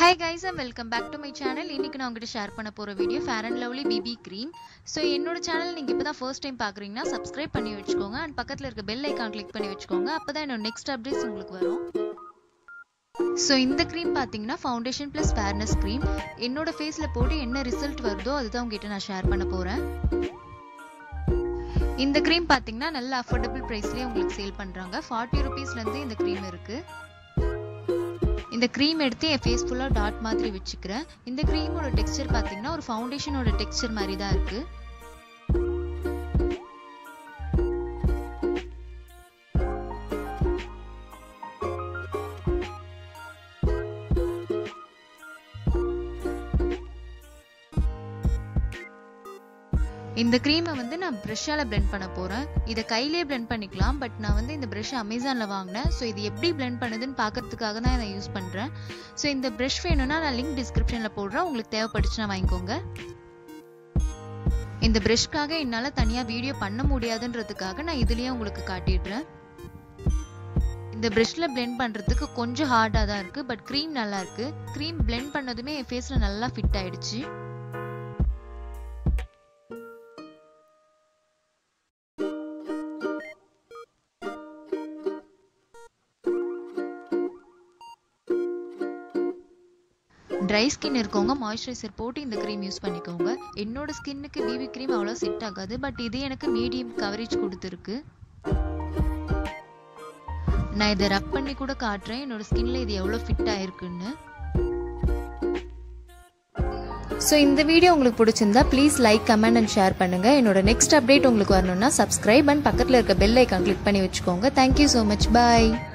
Hi guys and welcome back to my channel. இன்னைக்கு நான் உங்ககிட்ட ஷேர் பண்ண போற video Fair and Lovely BB cream. So என்னோட சேனல் நீங்க இப்பதான் first time பாக்குறீங்கன்னா subscribe பண்ணி வெச்சுக்கோங்க and பக்கத்துல இருக்க bell icon click பண்ணி வெச்சுக்கோங்க. அப்பதான் என்னோட next updates உங்களுக்கு வரும். So இந்த cream பாத்தீங்கன்னா foundation plus fairness cream. என்னோட ஃபேஸ்ல போட்டு என்ன ரிசல்ட் வருதோ அதுதான் உங்ககிட்ட நான் ஷேர் பண்ண போறேன். இந்த cream பாத்தீங்கன்னா நல்ல affordable priceலயே உங்களுக்கு சேல் பண்றாங்க. 40 rupeesல இருந்து இந்த cream இருக்கு. இந்த cream எடுத்து என் ஃபேஸ் ஃபுல்லா டாட் மாதிரி வெச்சுக்கிறேன். இந்த creamோட டெக்ஸ்சர் பாத்தீங்கன்னா ஒரு ஃபவுண்டேஷனோட டெக்ஸ்சர் மாதிரி தான் இருக்கு. இந்த cream-ஐ வந்து நான் brush-ஆல blend பண்ண போறேன். இத கையிலே blend பண்ணிக்கலாம். பட் நான் வந்து இந்த brush Amazon-ல வாங்குனேன். சோ இது எப்படி blend பண்ணுதுன்னு பார்க்கிறதுக்காக தான் இத யூஸ் பண்றேன். சோ இந்த brush வேணும்னா நான் லிங்க் description-ல போடுறேன். உங்களுக்கு தேவைப்படுச்சுனா வாங்கிக்கோங்க. இந்த brush-க்காக என்னால தனியா வீடியோ பண்ண முடியாதுன்றதுக்காக நான் இதுலயே உங்களுக்கு காட்டிடுறேன். இந்த brush-ல blend பண்றதுக்கு கொஞ்சம் ஹார்டா தான் இருக்கு. பட் cream நல்லா இருக்கு. cream blend பண்ணதுமே என் ஃபேஸ்ல நல்லா ஃபிட் ஆயிடுச்சு. dry skin இருக்கவங்க மாய்ஸ்சரைசர் போட்டு இந்த cream யூஸ் பண்ணிக்கோங்க. என்னோட ஸ்கின்னுக்கு BB cream அவ்வளவு செட் ஆகாது. பட் இது எனக்கு மீடியம் கவரேஜ் கொடுத்திருக்கு. நான் இத ரப் பண்ணி கூட காட்றேன் என்னோட ஸ்கின்ல இது எவ்வளவு ஃபிட் ஆயிருக்குன்னு. சோ இந்த வீடியோ உங்களுக்கு பிடிச்சிருந்தா please like, comment and share பண்ணுங்க. என்னோட நெக்ஸ்ட் அப்டேட் உங்களுக்கு வரணும்னா subscribe and பக்கத்துல இருக்க bell icon click பண்ணி வெச்சுக்கோங்க. Thank you so much. Bye.